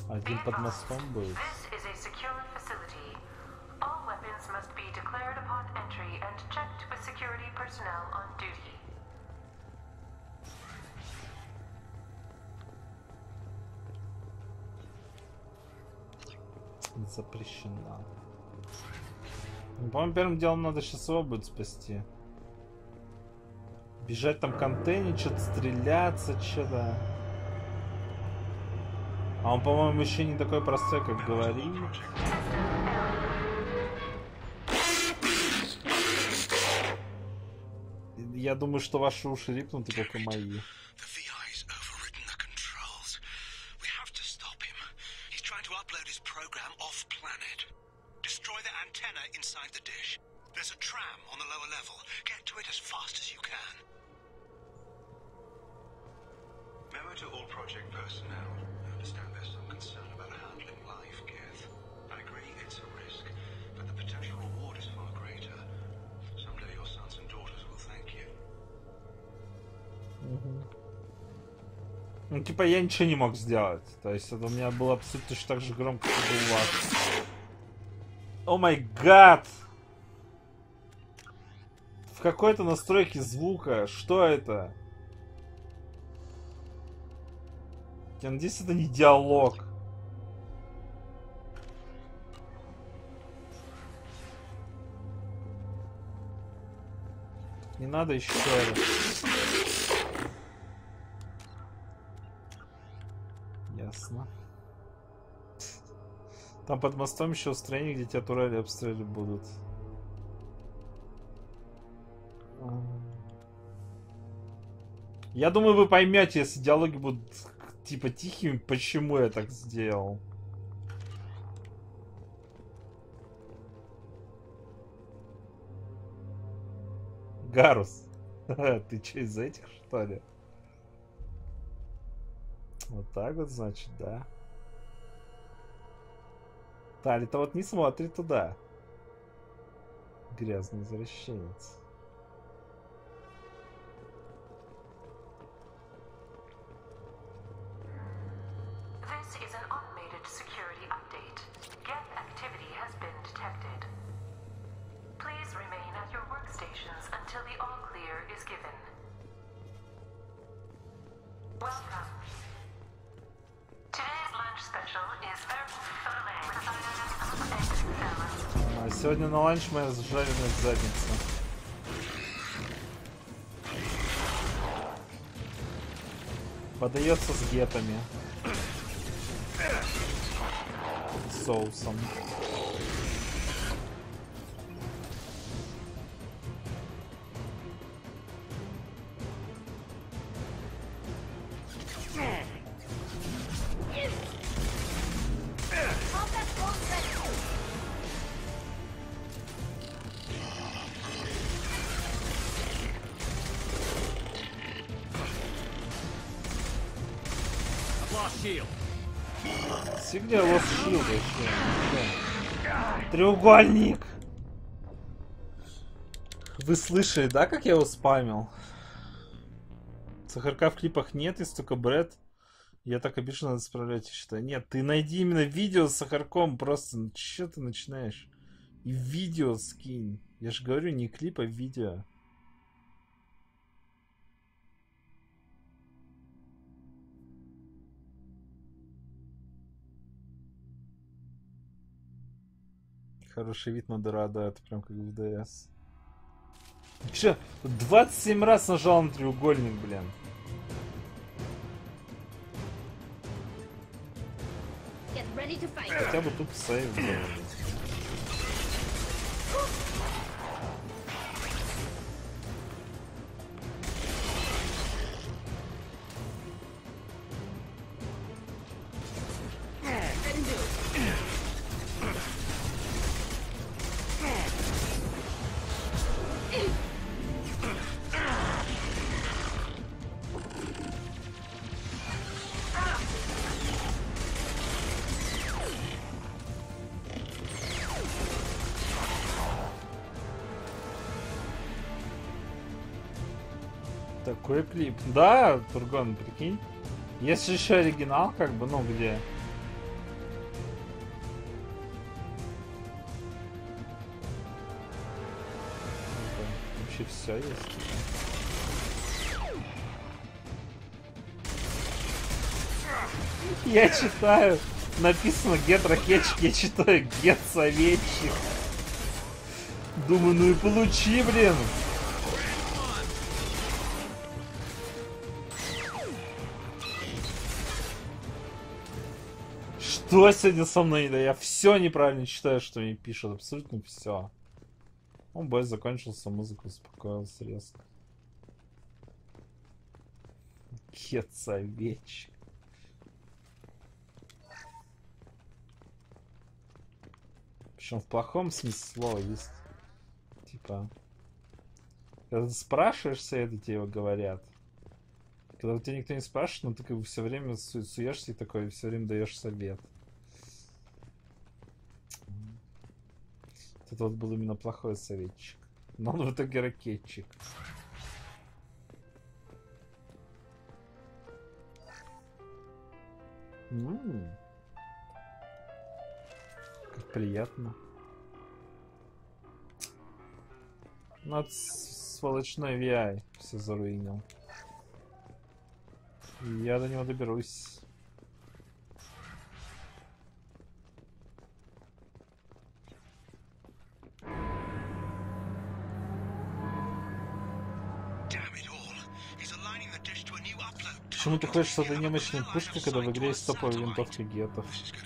Один под мостом будет. Запрещена. По-моему, первым делом надо сейчас его будет спасти. Бежать там контейнер, что-то стреляться, что-то. А он, по-моему, еще не такой простой, как говорит. Я думаю, что ваши уши рипнут, и только мои. Ну, типа, я ничего не мог сделать. То есть, это у меня было абсолютно точно так же громко, как у вас. О май гад! В какой-то настройке звука. Что это? Я надеюсь, это не диалог. Не надо еще раз. Ясно. Там под мостом еще устроение, где тебя турели обстреливать будут. Я думаю, вы поймете, если диалоги будут типа тихими, почему я так сделал. Гарус, ты че, из этих, что ли? Вот так вот, значит, да. Тали-то вот не смотрит туда. Грязный извращенец. Сегодня на ланч моя жареная задница. Подается с гетами. С соусом. Фигня, лос щилд вообще. Треугольник! Вы слышали, да, как я его спамил? Сахарка в клипах нет, есть только Брэд. Я так обижен, надо исправлять, я считаю. Нет, ты найди именно видео с Сахарком просто. Ну, че ты начинаешь? И видео скинь. Я же говорю, не клип, а видео. Хороший вид на Дорадо, это прям как в ДС. Че, 27 раз нажал на треугольник, блин. Хотя бы тут сейв сделали. Такой клип. Да, Тургон, прикинь. Есть еще оригинал, как бы, ну, где вообще все есть. Я читаю. Написано get ракетчик, я читаю get советчик. Думаю, ну и получи, блин. Что сегодня со мной? Да я все неправильно читаю, что мне пишут. Абсолютно все. Он бой закончился, музыка успокоилась резко. Get советчик. Причем в плохом смысле слова есть. Типа. Когда ты спрашиваешь совет, и тебе его говорят. Когда у тебя никто не спрашивает, но ты как бы все время суешься и такой, все время даешь совет. Это вот был именно плохой советчик. Но он в итоге ракетчик. Как приятно. Над сволочной VI все заруинил. И я до него доберусь. Почему ты хочешь с этой немощной пушкой, когда в игре есть топовая винтовка гетов?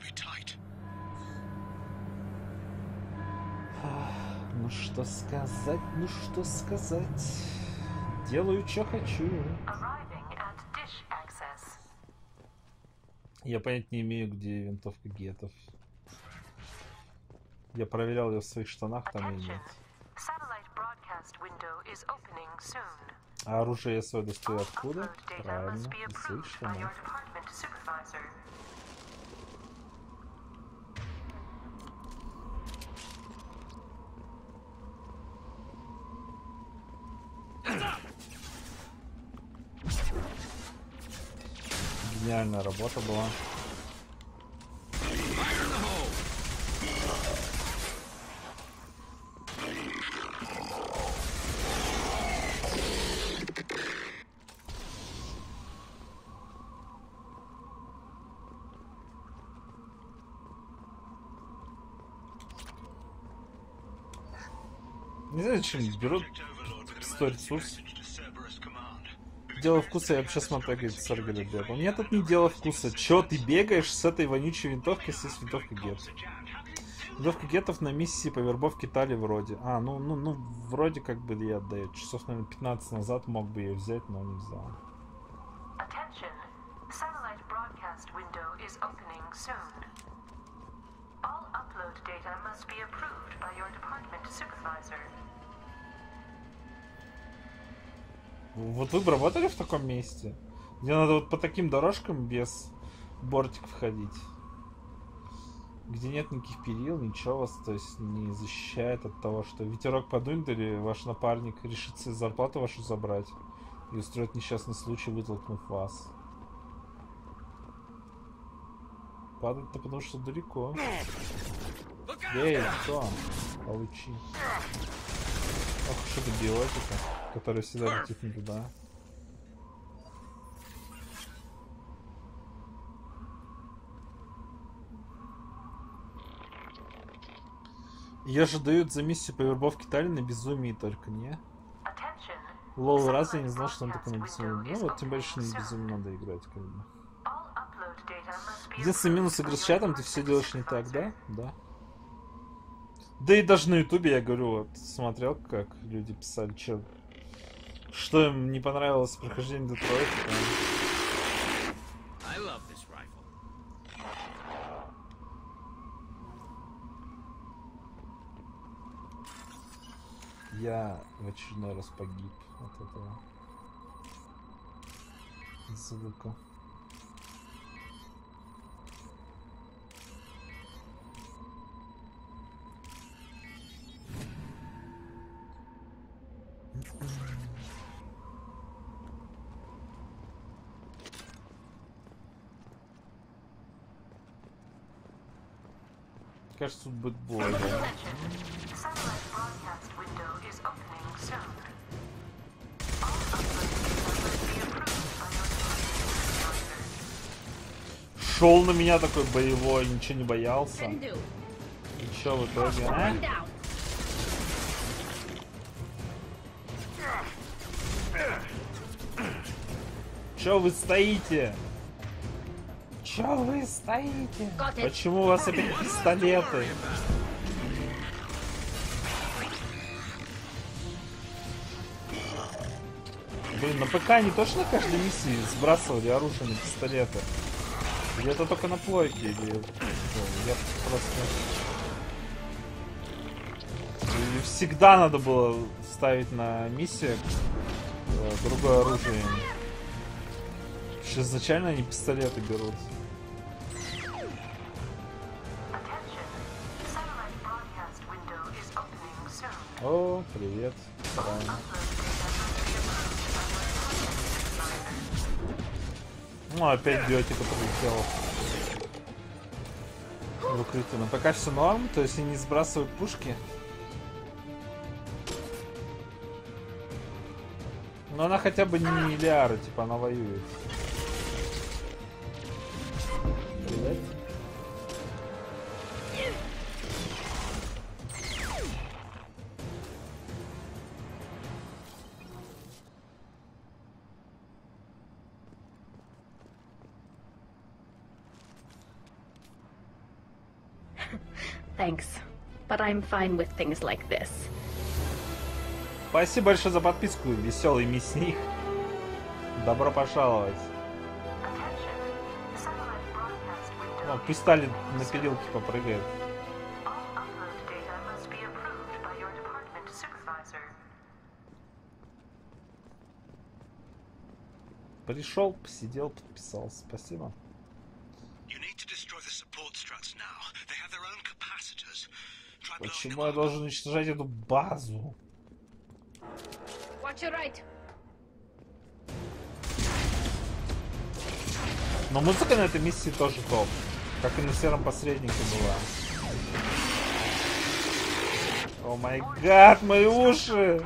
Ну что сказать, ну что сказать. Делаю, что хочу. Я понятия не имею, где винтовка гетов. Я проверял ее в своих штанах, там и нет. А оружие я свое достаю откуда? Правильно, из своих штанов. Гениальная работа была. Не знаю, зачем берут 100 ресурсов. Дело вкуса, я вообще смотрю, говорит, Саргали бегал. Нет, это не дело вкуса. Чё, ты бегаешь с этой вонючей винтовкой, с винтовкой гетов? Винтовка гетов на миссии по вербовке Тали вроде. А, ну, вроде как бы я отдаю. Часов, наверное, 15 назад мог бы ее взять, но не взял. Вот вы бы работали в таком месте, где надо вот по таким дорожкам без бортиков ходить, где нет никаких перил, ничего вас, то есть не защищает от того, что ветерок подует или ваш напарник решится зарплату вашу забрать и устроит несчастный случай, вытолкнув вас. Падать-то потому что далеко. Эй, что? Получи. Ох, что-то биотика, которая всегда летит не туда. Ее же дают за миссию по вербовке Тали на безумии только, не? Лол, раз я не знал, что он такой на безумии. Ну вот, тем больше на безумии надо играть, как бы. Единственный минус игры с чатом, ты все делаешь не так, да? Да. Да и даже на ютубе, я говорю, вот, смотрел, как люди писали, что им не понравилось прохождение Детройта. Я в очередной раз погиб от этого звука. Кажется, тут будет больно. Шел на меня такой боевой, ничего не боялся. И чё в итоге, а? Чё вы стоите? Чё вы стоите? Почему у вас опять пистолеты? Блин, на ПК они точно на каждой миссии сбрасывали оружие на пистолеты? Или это только на плойке? Или... Я просто... Или всегда надо было ставить на миссиях другое оружие. Потому что изначально они пистолеты берут. О, привет. Правильно. Ну, опять биотика прилетела. В укрытие. Но пока все норм, то есть они не сбрасывают пушки. Но она хотя бы не миллиарды, типа она воюет. Привет. Thanks, but I'm fine with things like this. Спасибо большое за подписку, веселый мясник. Добро пожаловать. Ну, пусть Сталин на пилилке попрыгает. Пришел, посидел, подписался. Спасибо. Почему я должен уничтожать эту базу? Но музыка на этой миссии тоже топ. Как и на сером посреднике была. О май гад, мои уши!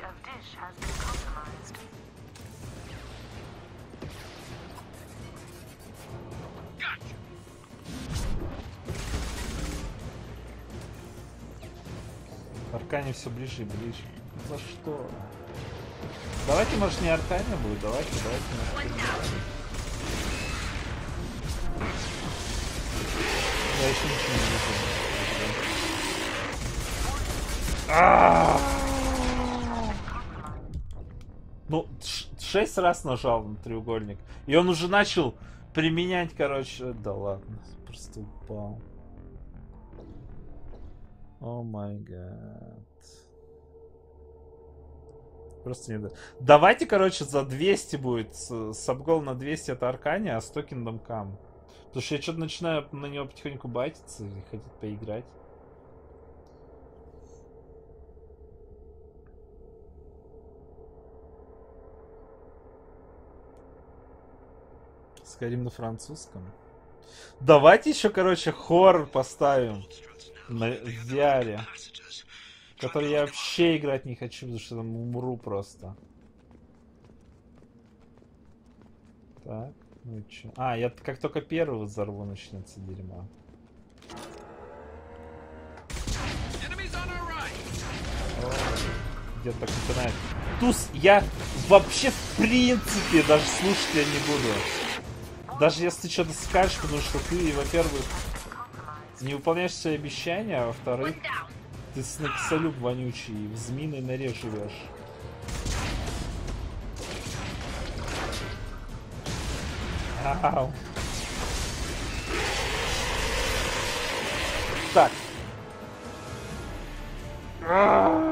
Аркане все ближе и ближе. За что? Давайте, может, не Аркане будет. Давайте не Аркане. Я еще ничего не вижу. Ну, 6 раз нажал на треугольник. И он уже начал применять, короче. Да ладно, просто упал. О май гад. Просто не... Давайте, короче, за 200 будет. Сабгол на 200 это Аркане, а 100 Kingdom Come. Потому что я что-то начинаю на него потихоньку байтиться и хотеть поиграть. Скорим на французском. Давайте еще, короче, хоррор поставим на VR, который я вообще играть не хочу, потому что там умру просто. Так, ну и чё? А, я как только первый взорву, начнется дерьмо. Где-то так начинает. Туз, я вообще в принципе даже слушать я не буду. Даже если ты что-то скажешь, потому что ты, во-первых, не выполняешь свои обещания, а во-вторых, ты снэксолюб вонючий, в змеиной норе живешь. Ау. Так.